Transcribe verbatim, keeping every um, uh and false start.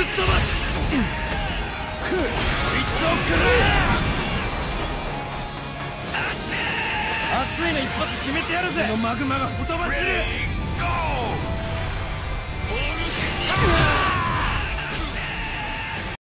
飛ばす。こいつを食らえ。熱いの一発決めてやるぜ。このマグマがほとばしる。